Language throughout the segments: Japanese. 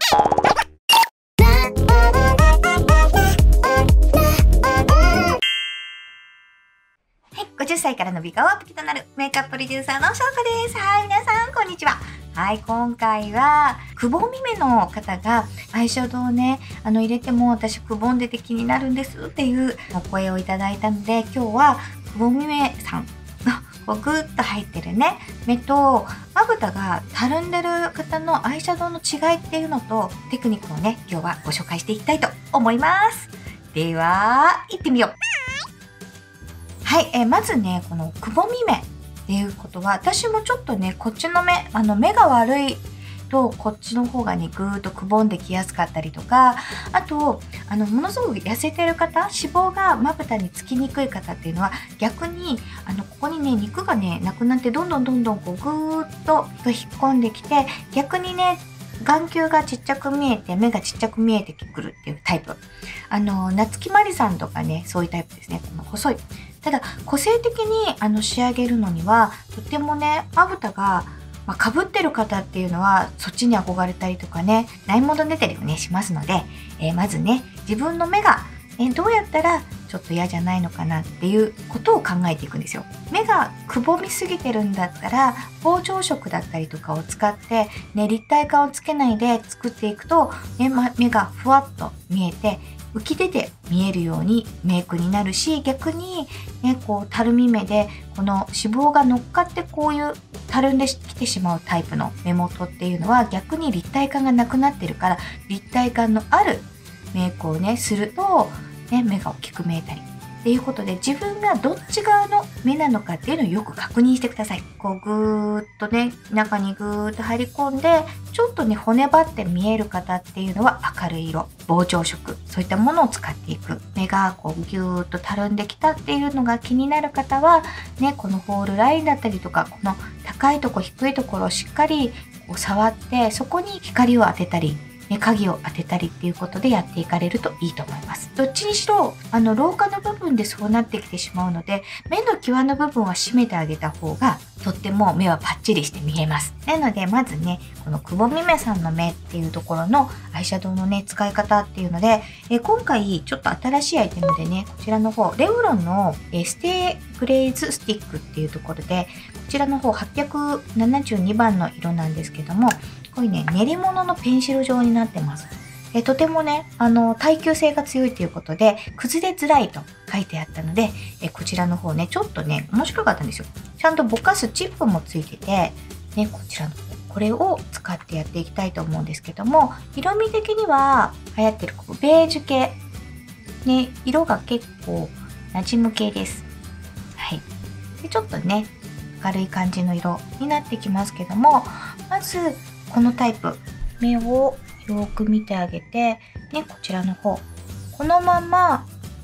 50歳からの美顔アップとなるメイクアッププロデューサーのしょうこです。はい、皆さん、こんにちは。はい、今回は、くぼみ目の方が、アイシャドウをね、入れても私くぼんでて気になるんですっていうお声をいただいたので、今日は、くぼみ目さんのぐーっと入ってるね、目と、まぶたがたるんでる方のアイシャドウの違いっていうのと、テクニックをね、今日はご紹介していきたいと思います。では、行ってみよう。はい、まずね、このくぼみ目っていうことは、私もちょっとね、こっちの目、目が悪いと、こっちの方がね、ぐーっとくぼんできやすかったりとか、あと、ものすごく痩せてる方、脂肪がまぶたにつきにくい方っていうのは、逆に、ここにね、肉がね、なくなって、どんどんこう、ぐーっと引っ込んできて、逆にね、眼球がちっちゃく見えて、目がちっちゃく見えてくるっていうタイプ。夏木マリさんとかね、そういうタイプですね。この細い。ただ、個性的に仕上げるのには、とてもね、まぶたが、被ってる方っていうのは、そっちに憧れたりとかね、ないもの出たりもね、しますので、まずね、自分の目が、どうやったらちょっと嫌じゃないのかなっていうことを考えていくんですよ。目がくぼみすぎてるんだったら、膨張色だったりとかを使って、ね、立体感をつけないで作っていくと、ね、目がふわっと見えて、浮き出て見えるようにメイクになるし、逆にね、こうたるみ目でこの脂肪が乗っかってこういうたるんできてしまうタイプの目元っていうのは逆に立体感がなくなってるから、立体感のあるメイクをねすると、ね、目が大きく見えたりっていうことで、自分がどっち側の目なのかっていうのをよく確認してください。こうぐーっとね、中にぐーっと入り込んで、ちょっとね、骨張って見える方っていうのは明るい色、膨張色、そういったものを使っていく。目がこうぎゅーっとたるんできたっていうのが気になる方は、ね、このホールラインだったりとか、この高いとこ低いところをしっかりこう触って、そこに光を当てたり、ね、影を当てたりっていうことでやっていかれるといいと思います。どっちにしろ、老化の部分でそうなってきてしまうので、目の際の部分は締めてあげた方が、とっても目はパッチリして見えます。なので、まずね、このくぼみ目さんの目っていうところのアイシャドウのね、使い方っていうので、今回ちょっと新しいアイテムでね、こちらの方、レブロンのステイグレイズスティックっていうところで、こちらの方872番の色なんですけども、こういうね、練り物のペンシル状になってます。とてもね、耐久性が強いということで、崩れづらいと書いてあったので、こちらの方ね、ちょっとね、面白かったんですよ。ちゃんとぼかすチップもついてて、ね、こちらの方、これを使ってやっていきたいと思うんですけども、色味的には流行ってるこうベージュ系、ね、色が結構馴染む系です。はい。で、ちょっとね、明るい感じの色になってきますけども、まず、このタイプ、目をよく見てあげて、ね、こちらの方。このまま、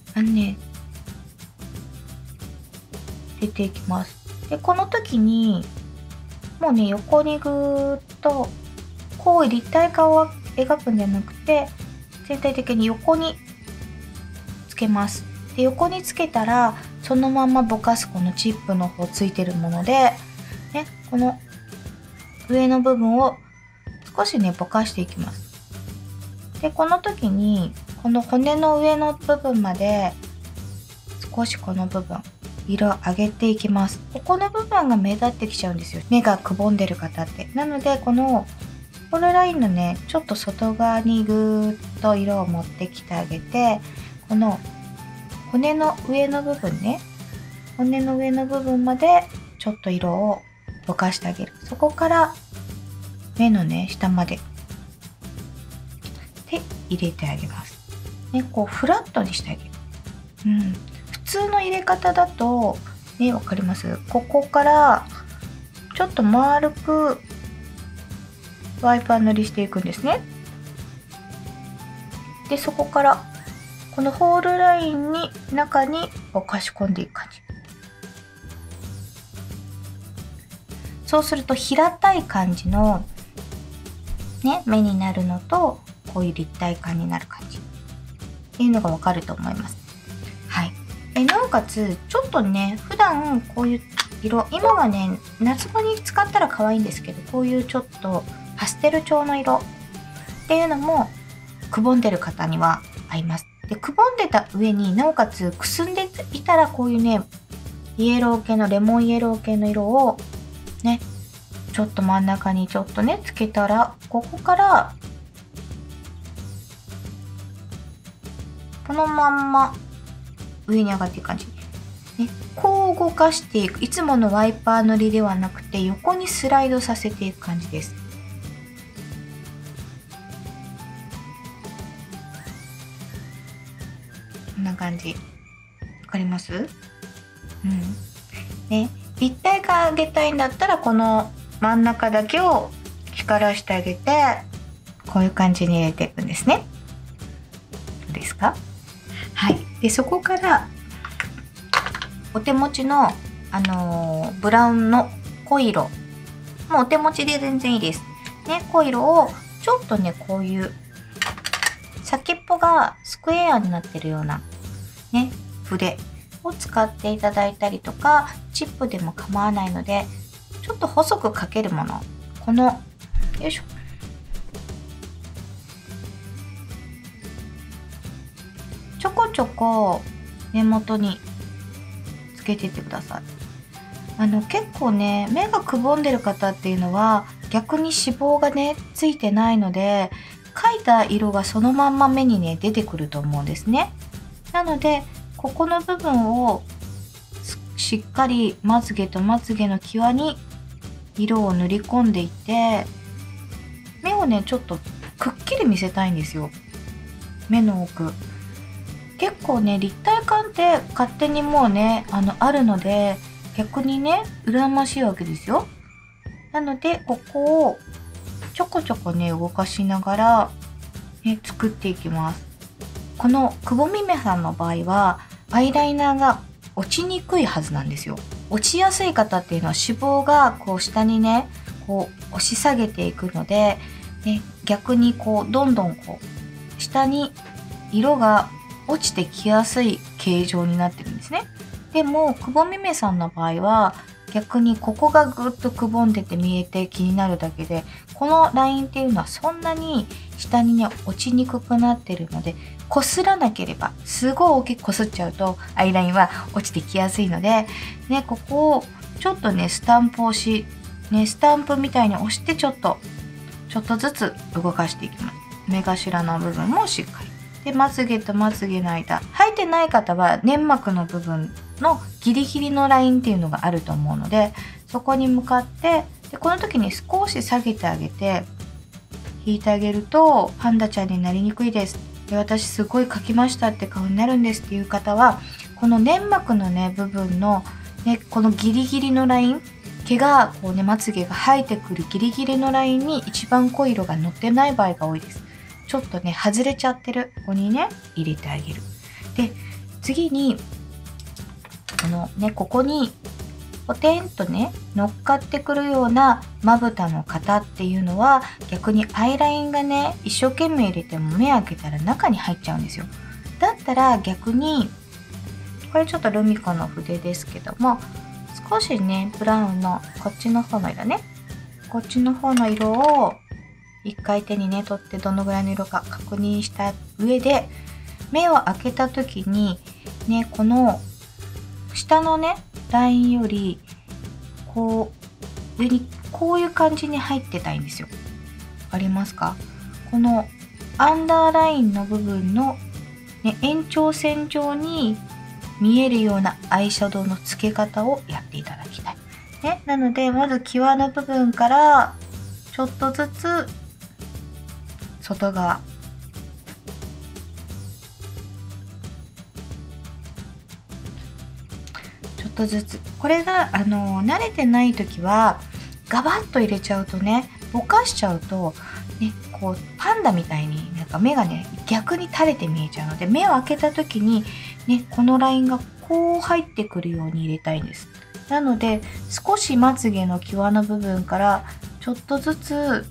出ていきます。で、この時に、もうね、横にぐーっと、こう立体感を描くんじゃなくて、全体的に横につけます。で、横につけたら、そのままぼかすこのチップの方ついてるもので、ね、この上の部分を少しね、ぼかしていきます。で、この時に、この骨の上の部分まで、少しこの部分、色を上げていきます。ここの部分が目立ってきちゃうんですよ。目がくぼんでる方って。なので、この、ホールラインのね、ちょっと外側にぐーっと色を持ってきてあげて、この、骨の上の部分ね、骨の上の部分まで、ちょっと色をぼかしてあげる。そこから、目のね、下までで入れてあげます。ね、こうフラットにしてあげる。普通の入れ方だと、ね、わかります？ここからちょっと丸くワイパー塗りしていくんですね。で、そこからこのホールラインに中にぼかし込んでいく感じ。そうすると平たい感じのね、目になるのと、こういう立体感になる感じっていうのがわかると思います。はい。なおかつ、ちょっとね、普段こういう色、今はね、夏場に使ったら可愛いんですけど、こういうちょっとパステル調の色っていうのもくぼんでる方には合います。で、くぼんでた上になおかつくすんでいたら、こういうねイエロー系のレモンイエロー系の色をねちょっと真ん中にちょっとねつけたら、ここからこのまんま上に上がっていく感じ、ね、こう動かしていく。いつものワイパー塗りではなくて横にスライドさせていく感じです。こんな感じ、わかります？ね、立体感上げたいんだったらこの真ん中だけを光らしてあげて、こういう感じに入れていくんですね。どうですか？はい。で、そこからお手持ちのブラウンの濃い色、もうお手持ちで全然いいですね。濃い色をちょっとねこういう先っぽがスクエアになってるようなね筆を使っていただいたりとか、チップでも構わないので、ちょっと細くかけるもの、このよいしょ、ちょこちょこ根元につけていってください。結構ね目がくぼんでる方っていうのは逆に脂肪がねついてないので、描いた色がそのまんま目にね出てくると思うんですね。なのでここの部分をしっかりまつげとまつげの際に色を塗り込んでいって、目をねちょっとくっきり見せたいんですよ。目の奥結構ね立体感って勝手にもうねあるので、逆にね羨ましいわけですよ。なのでここをちょこちょこね動かしながら、ね、作っていきます。このくぼみ目さんの場合はアイライナーが落ちにくいはずなんですよ。落ちやすい方っていうのは脂肪がこう下にねこう押し下げていくので、ね、逆にこうどんどんこう下に色が落ちてきやすい形状になってるんですね。でもくぼみ目さんの場合は逆にここがぐっとくぼんでて見えて気になるだけで、このラインっていうのはそんなに下にね落ちにくくなってるので、こすらなければ、すごい大きくこすっちゃうとアイラインは落ちてきやすいので、ね、ここをちょっとねスタンプ押し、ね、スタンプみたいに押してちょっとずつ動かしていきます。目頭の部分もしっかりで、まつげとまつげの間、生えてない方は粘膜の部分のギリギリのラインっていうのがあると思うので、そこに向かって、でこの時に少し下げてあげて引いてあげるとパンダちゃんになりにくいです。で、私すごい描きましたって顔になるんですっていう方は、この粘膜のね部分の、ね、このギリギリのライン、毛がこうねまつげが生えてくるギリギリのラインに一番濃い色が乗ってない場合が多いです。ちょっとね外れちゃってる、ここにね入れてあげる。で次にここにポテンとね乗っかってくるようなまぶたの方っていうのは、逆にアイラインがね一生懸命入れても目開けたら中に入っちゃうんですよ。だったら逆にこれちょっとルミコの筆ですけども、少しねブラウンのこっちの方の色ね、こっちの方の色を一回手にね取ってどのぐらいの色か確認した上で、目を開けた時にねこの下のねラインよりこう上にこういう感じに入ってたいんですよ。わかりますか？このアンダーラインの部分の、ね、延長線上に見えるようなアイシャドウの付け方をやっていただきたい、ね、なのでまず際の部分からちょっとずつ外側、ちょっとずつ、これが慣れてない時はガバッと入れちゃうとね、ぼかしちゃうとね、こうパンダみたいになんか目がね逆に垂れて見えちゃうので、目を開けた時にねこのラインがこう入ってくるように入れたいんです。なので少しまつげの際の部分からちょっとずつ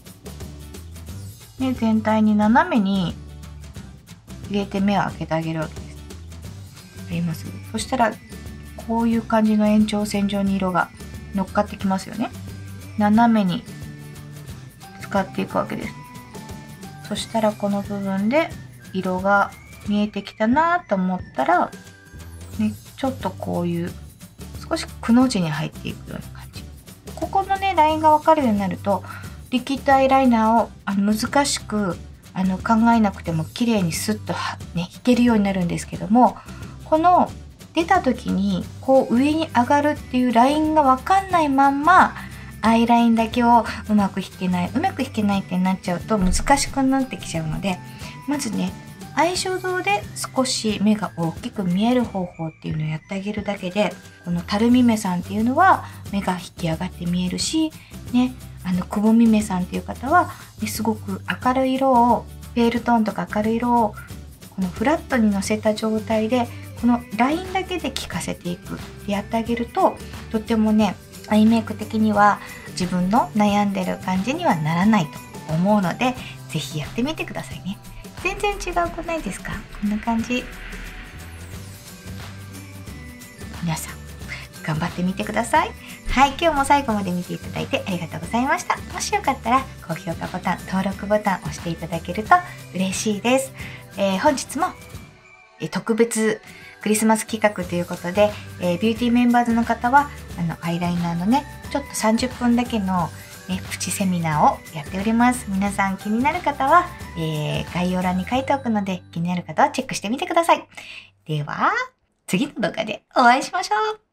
ね全体に斜めに入れて目を開けてあげるわけです。あります？そしたらこういう感じの延長線上に色が乗っかってきますよね。斜めに使っていくわけです。 そしたらこの部分で色が見えてきたなと思ったら、ね、ちょっとこういう少しくの字に入っていくような感じ。ここのねラインが分かるようになると、リキッドアイライナーを難しく考えなくても綺麗にスッとね引けるようになるんですけども、この出た時にこう上に上がるっていうラインが分かんないまんまアイラインだけをうまく引けないってなっちゃうと難しくなってきちゃうので、まずねアイシャドウで少し目が大きく見える方法っていうのをやってあげるだけで、このたるみ目さんっていうのは目が引き上がって見えるしね、くぼみ目さんっていう方は、ね、すごく明るい色をペールトーンとか明るい色をこのフラットにのせた状態でこのラインだけで効かせていくってやってあげると、とってもねアイメイク的には自分の悩んでる感じにはならないと思うので、ぜひやってみてくださいね。全然違うくないですか？こんな感じ。皆さん頑張ってみてください。はい、今日も最後まで見ていただいてありがとうございました。もしよかったら高評価ボタン、登録ボタン押していただけると嬉しいです。本日も特別クリスマス企画ということで、ビューティーメンバーズの方はアイライナーのねちょっと30分だけの、ね、プチセミナーをやっております。皆さん気になる方は、概要欄に書いておくので、気になる方はチェックしてみてください。では次の動画でお会いしましょう。